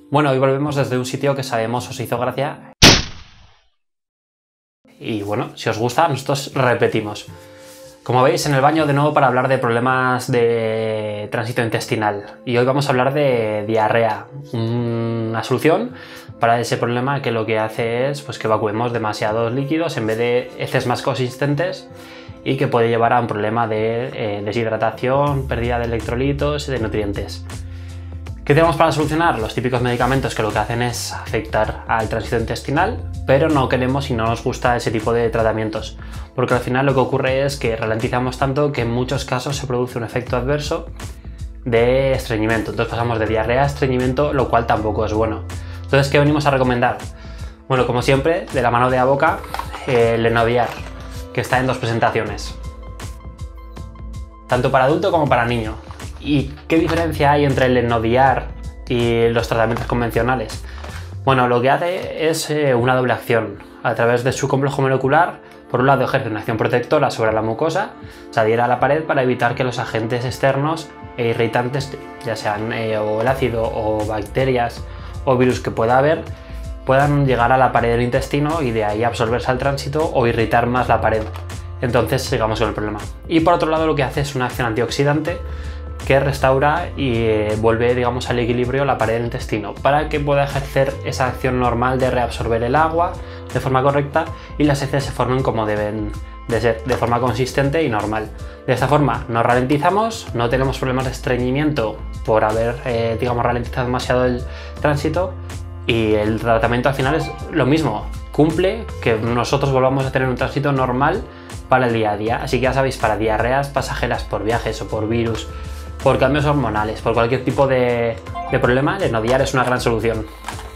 Bueno, hoy volvemos desde un sitio que sabemos os hizo gracia. Y bueno, si os gusta, nosotros repetimos. Como veis, en el baño de nuevo para hablar de problemas de tránsito intestinal. Y hoy vamos a hablar de diarrea. Una solución para ese problema que lo que hace es pues, que evacuemos demasiados líquidos en vez de heces más consistentes y que puede llevar a un problema de deshidratación, pérdida de electrolitos y de nutrientes. ¿Qué tenemos para solucionar? Los típicos medicamentos que lo que hacen es afectar al tránsito intestinal, pero no queremos y no nos gusta ese tipo de tratamientos, porque al final lo que ocurre es que ralentizamos tanto que en muchos casos se produce un efecto adverso de estreñimiento. Entonces pasamos de diarrea a estreñimiento, lo cual tampoco es bueno. Entonces, ¿qué venimos a recomendar? Bueno, como siempre, de la mano de Avoca, el Enodiar, que está en dos presentaciones, tanto para adulto como para niño. ¿Y qué diferencia hay entre el Enodiar y los tratamientos convencionales? Bueno, lo que hace es una doble acción. A través de su complejo molecular, por un lado ejerce una acción protectora sobre la mucosa, se adhiere a la pared para evitar que los agentes externos e irritantes, ya sean o el ácido o bacterias o virus que pueda haber, puedan llegar a la pared del intestino y de ahí absorberse al tránsito o irritar más la pared. Entonces sigamos con el problema. Y por otro lado lo que hace es una acción antioxidante que restaura y vuelve, digamos, al equilibrio la pared del intestino para que pueda ejercer esa acción normal de reabsorber el agua de forma correcta y las heces se formen como deben de ser, de forma consistente y normal. De esta forma nos ralentizamos, no tenemos problemas de estreñimiento por haber, digamos, ralentizado demasiado el tránsito y el tratamiento al final es lo mismo, cumple que nosotros volvamos a tener un tránsito normal para el día a día. Así que ya sabéis, para diarreas pasajeras por viajes o por virus, por cambios hormonales, por cualquier tipo de problema, el Enodiar es una gran solución.